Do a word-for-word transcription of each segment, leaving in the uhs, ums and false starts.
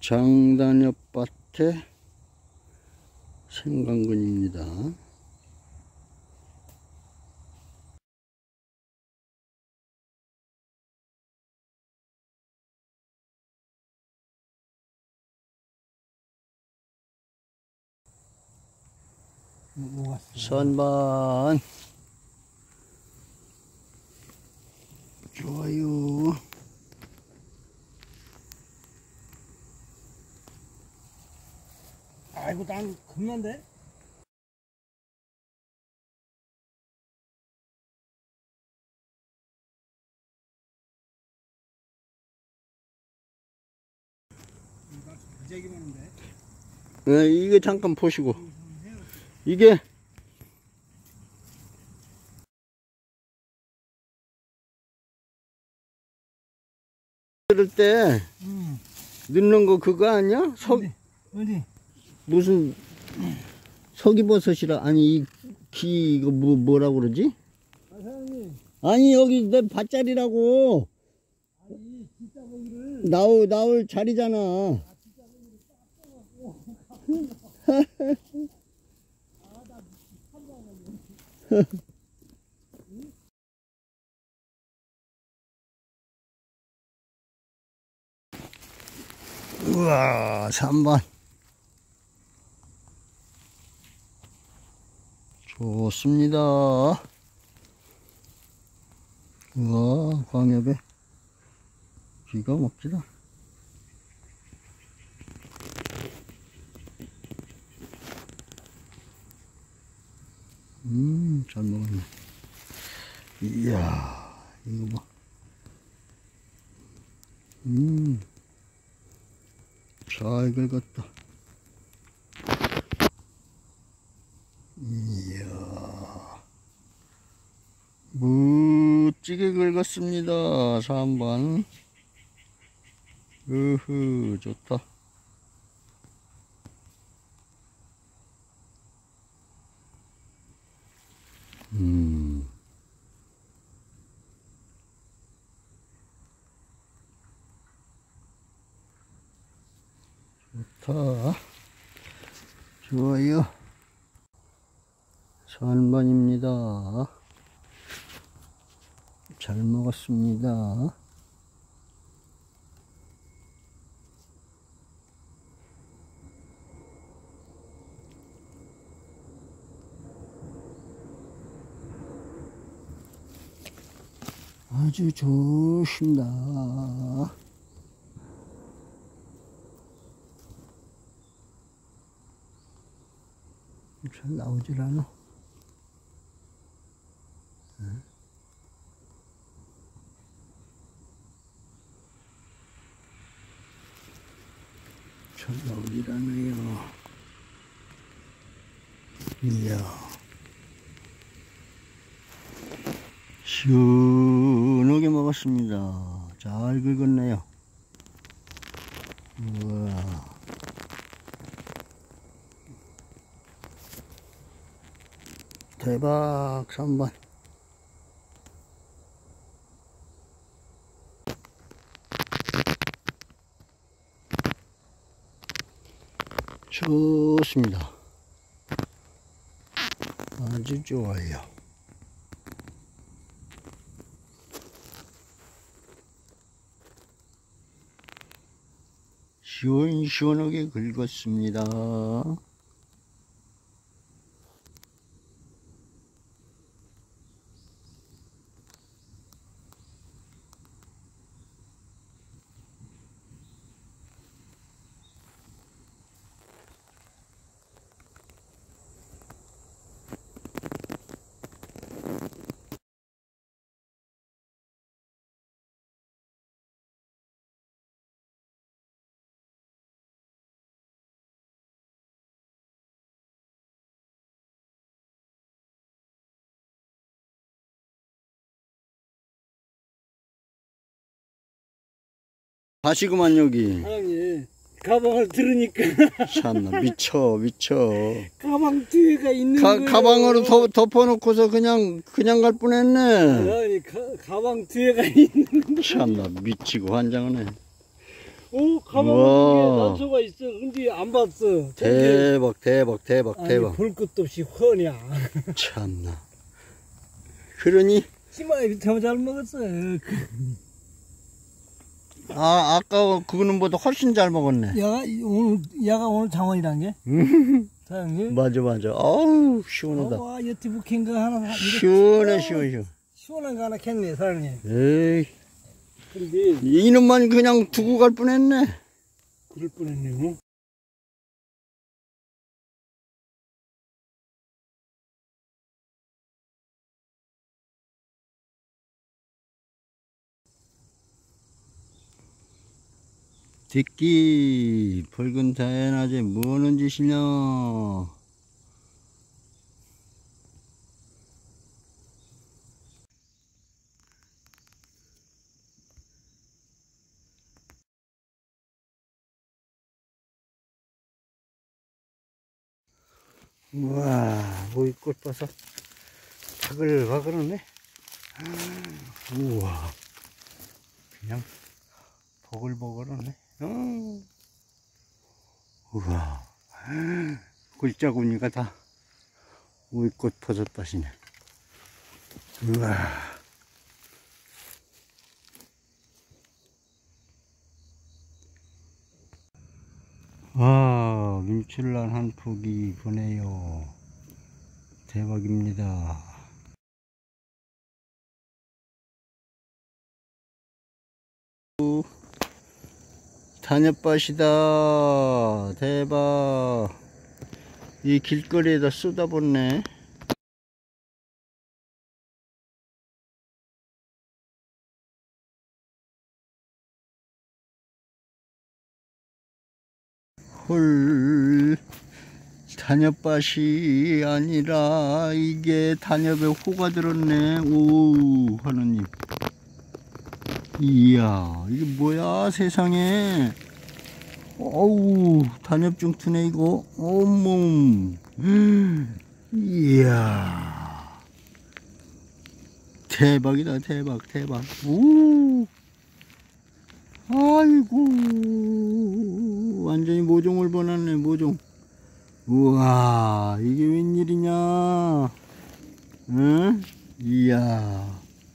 장단엽밭의 생강근입니다. 선반 좋아요. 아이고 난 겁난데? 네, 이게 잠깐 보시고 이게 그럴 때 음. 넣는 거 그거 아니야? 석 어디? 어디? 무슨 석이버섯이라 아니 이 기 이거 뭐 뭐라고 그러지? 아 사장님. 아니 여기 내 밭자리라고. 아니 진짜 거기를 나올 나올 자리잖아. 아 진짜 거기를 딱 떠갖고 아나 참가하고 우와 삼 번 좋습니다. 우와 광엽에 기가 막히다. 음 잘 먹었네. 이야 이거 봐. 음 잘 긁었다. 이야 멋지게 긁었습니다. 삼 번 으흐 좋다. 음 좋다. 좋아요. 삼 번입니다. 잘 먹었습니다. 아주 좋습니다. 잘 나오질 않아. 응? 잘 나오질 않아요. 이야 시원하게 먹었습니다. 잘 긁었네요. 우와 대박. 삼 번 좋습니다. 아주 좋아요. 시원시원하게 긁었습니다. 가시구만 여기. 사장님 가방을 들으니까 참나 미쳐 미쳐. 가방 뒤에가 있는 가, 거예요. 가방으로 덮, 덮어놓고서 그냥 그냥 갈 뻔했네. 아니 가, 가방 뒤에가 있는 거. 참나 미치고 환장하네. 어, 가방 우와. 속에 난소가 있어. 근데 안 봤어. 대박, 대박, 대박, 아니, 대박. 볼 것도 없이 훤이야. 참나. 그러니, 치마에 참 잘 먹었어. 아, 아까 그거는 보다 훨씬 잘 먹었네. 야가 오늘 야가 오늘 장원이란 게. 사장님. 맞아, 맞아. 아우, 시원하다. 와, 유튜브 캔거 하나 사- 이거 시원해, 시원해, 시원해. 시원한 거 하나 캔네, 사장님. 에이, 근데 이놈만 그냥 두고 갈 뻔했네. 그럴 뻔했네요. 듣기 붉은 다연아재 뭐하는 짓이냐. 우와, 모이꽃 봐서 바글바글하네. 우와, 그냥 보글보글하네. 어. 우와, 골짜구니가 다 모이꽃 버섯밭이네. 우와. 와, 민출란 한 폭이 보네요. 대박입니다. 단엽밭이다. 대박. 이 길거리에다 쏟아붓네. 헐, 단엽밭이 아니라 이게 단엽에 호가 들었네. 오, 하느님. 이야, 이게 뭐야, 세상에. 어우, 단엽중투네, 이거. 어머. 이야. 대박이다, 대박, 대박. 오. 아이고. 완전히 모종을 보냈네, 모종. 우와, 이게 웬일이냐. 응? 이야.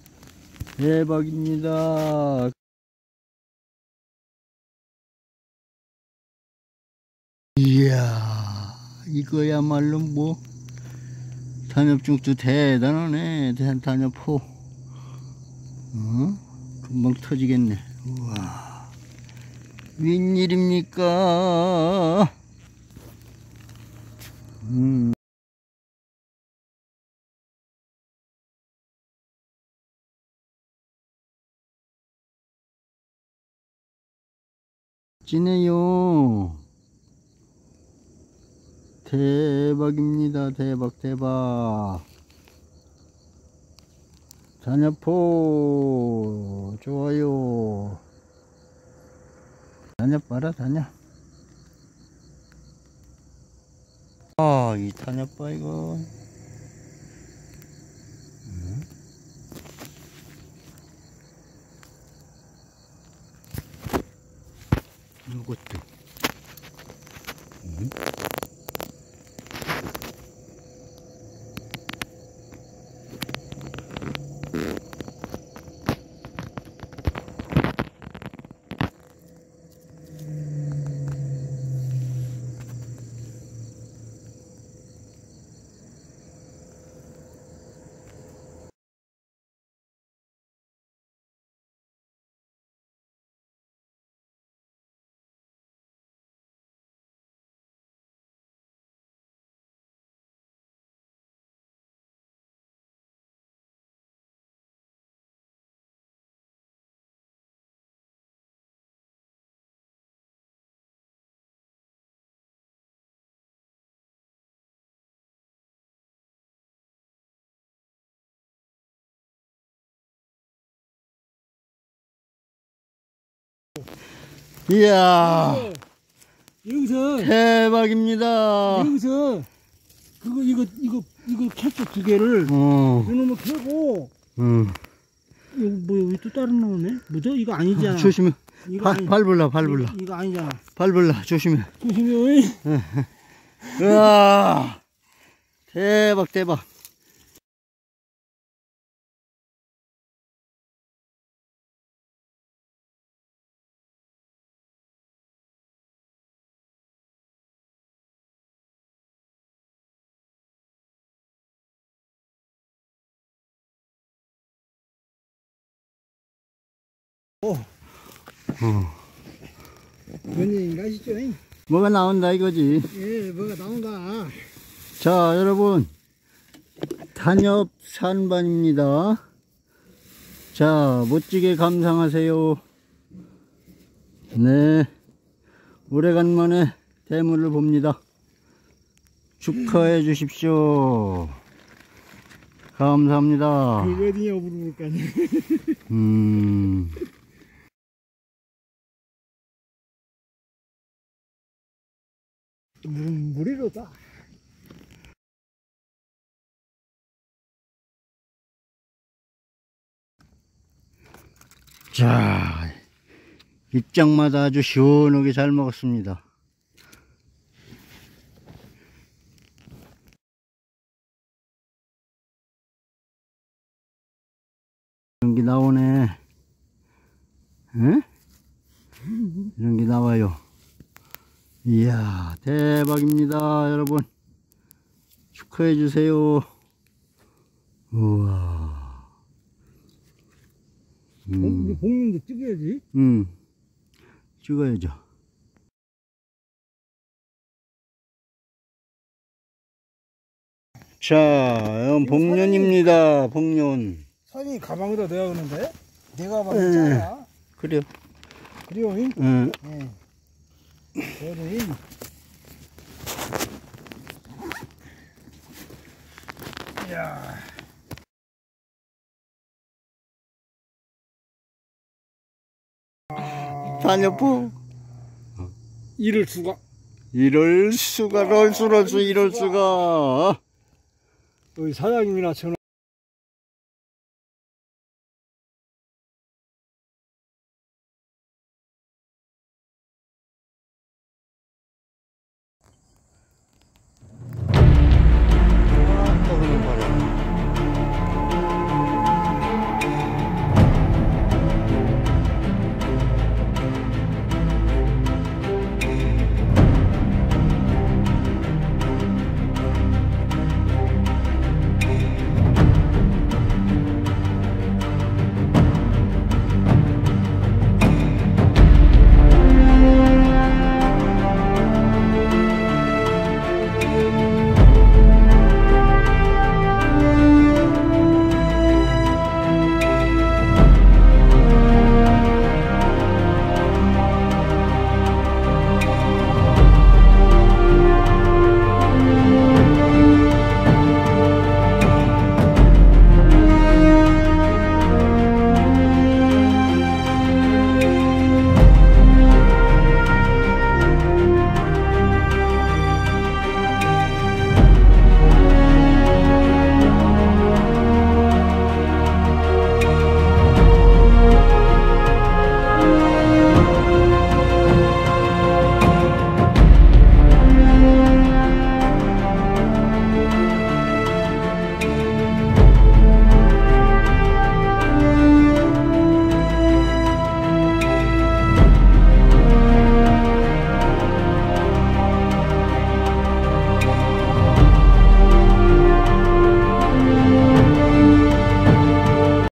대박입니다. 이야, 이거야말로 뭐 단엽중도 대단하네. 단엽포. 어? 금방 터지겠네. 우와, 웬일입니까? 음. 찌네요. 대박입니다. 대박, 대박. 단엽포 좋아요. 단엽 봐라, 단엽. 아, 이 단엽 봐, 이거. 응? 이것도. 응? 이야, 여기서 대박입니다. 여기서 그거 이거 이거 이거 캡슐 두 개를 어, 이놈을 펴고 음. 이거 뭐야, 왜 또 다른 놈이네? 뭐죠? 이거 아니잖아. 조심해. 이거 발, 아니, 밟을라, 밟을라. 이거, 이거 아니잖아. 밟을라, 조심해. 조심해. 으아, 대박, 대박. 오. 어. 웬일인가 싶죠? 뭐가 나온다 이거지. 예, 뭐가 나온다. 자, 여러분, 단엽 산반입니다. 자, 멋지게 감상하세요. 네, 오래간만에 대물을 봅니다. 축하해 주십시오. 감사합니다. 그 어디냐 물어볼까요? 음. 물은 물이로다. 자, 입장마다 아주 시원하게 잘 먹었습니다. 이런 게 나오네. 응? 이런 게 나와요. 이야, 대박입니다, 여러분. 축하해 주세요. 우와. 음. 볶는데 찍어야지. 음, 찍어야죠. 자, 이건 복륜입니다. 복륜. 사장님이 가방에다 내가 오는데? 내가 가방이 짜야. 그래요. 그래요, 잉? 응. 예. 그래요, 잉? 이야. 단엽부. 이럴 수가. 이럴 수가, 럴수, 럴수, 이럴 수가. 우리 사장님이나 저는